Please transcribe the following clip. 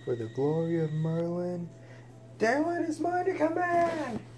for the glory of Merlin. Darylin is mine to command!